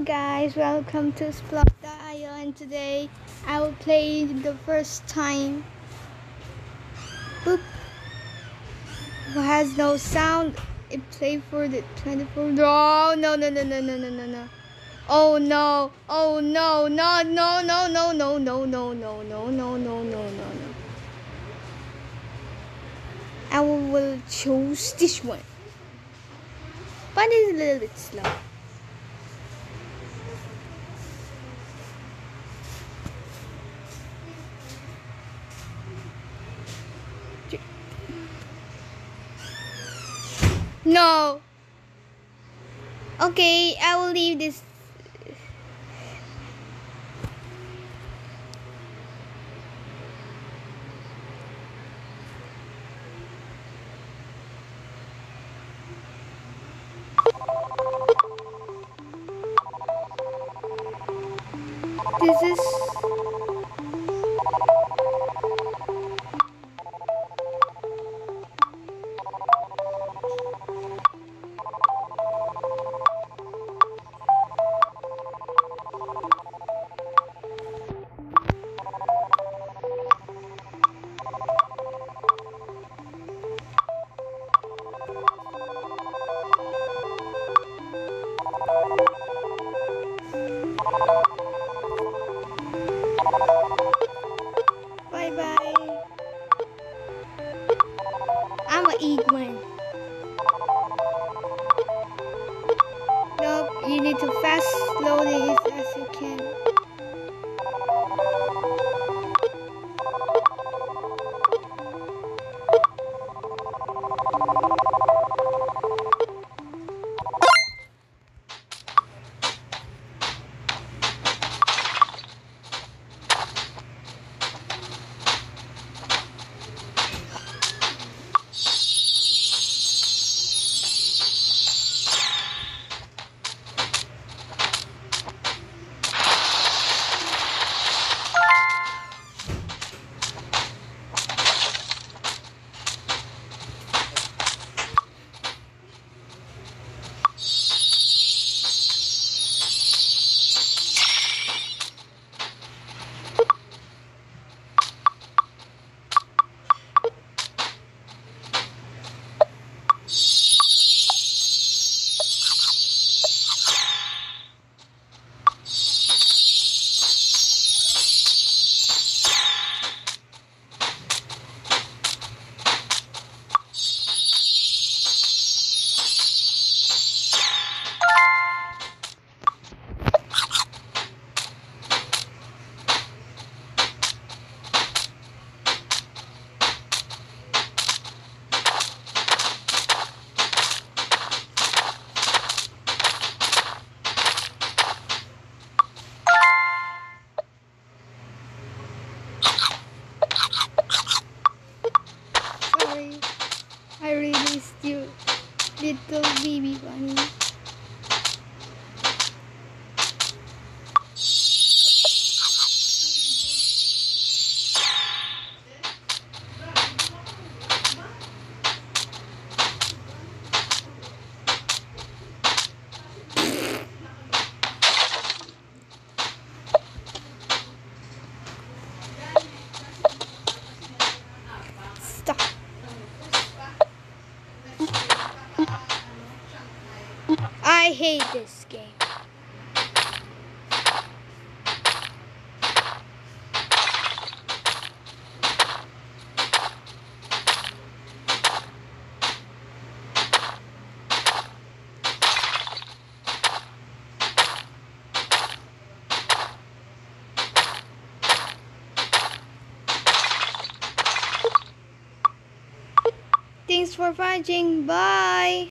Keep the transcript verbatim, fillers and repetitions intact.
guys, welcome to Splog dot i o, and today I will play the first time. Boop. Who has no sound. It play for the twenty-four. No, no, no, no, no, no, no, no, no. Oh no! Oh no! No! No! No! No! No! No! No! No! No! No! No! No! No! No! I will choose this one, but it's a little bit slow. No. Okay, I will leave this. This is bye bye. I'ma eat one. Nope, you need to fast load it as fast as you can. I really still little baby bunny. Stop. I hate this game. Thanks for watching. Bye.